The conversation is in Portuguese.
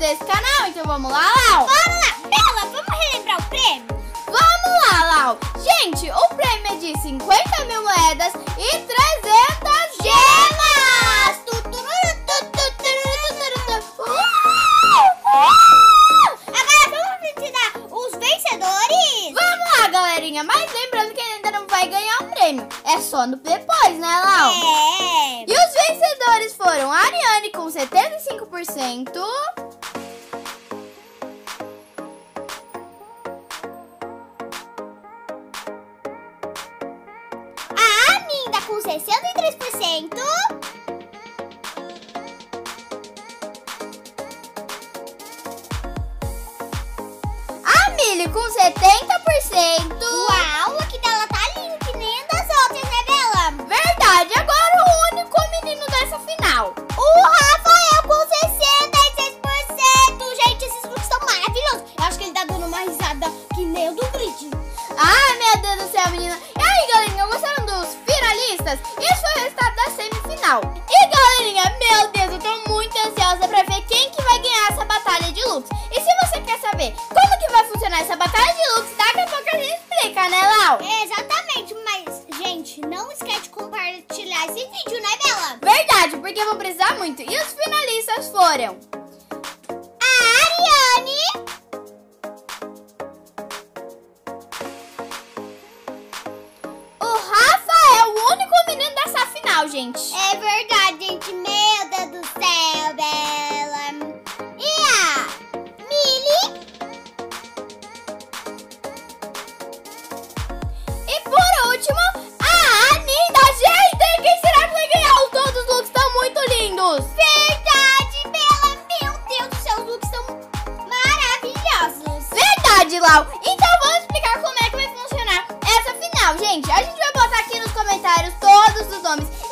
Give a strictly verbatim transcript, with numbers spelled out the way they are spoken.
desse canal, então vamos lá, Lau? Bora lá! Bela, vamos relembrar o prêmio? Vamos lá, Lau! Gente, o prêmio é de cinquenta mil moedas e trezentas gemas! Agora vamos ensinar os vencedores? Vamos lá, galerinha! Mas lembrando que ainda não vai ganhar o prêmio. É só no depois, né, Lau? É! E os vencedores foram a Ariane com setenta e cinco por cento. A Aminda com sessenta e três por cento. A Mili com setenta por cento. Uau, aqui dela tá lindo que nem das outras, né, Bela? Verdade, agora o único menino dessa final. O Rafael com sessenta e seis por cento. Gente, esses looks são maravilhosos. Eu acho que ele tá dando uma risada que nem o do Grid. Ai, meu Deus do céu, menina. E aí, galerinha, gostaram dos finalistas? Esse foi o resultado da semifinal. E, galerinha, meu Deus, eu tô muito ansiosa pra ver quem que vai ganhar essa batalha de looks. E se você quer saber como que vai funcionar essa batalha de looks, daqui a pouco a gente explica, né, Lau? É, exatamente, mas, gente, não esquece de compartilhar esse vídeo, né, Bela? Verdade, porque eu vou precisar muito. E os finalistas foram A Ariane, o Rafael, o único menino dessa final, gente. é verdade, gente, meu Deus do céu, Bela. E a Mili, E por último, a Aninda. Gente, quem será que vai ganhar? Todos os looks estão muito lindos. verdade, Bela, meu Deus do céu, os looks são maravilhosos. Verdade, Lau. Então vamos explicar como é que vai funcionar essa final, gente. A gente vai botar aqui nos comentários todos os nomes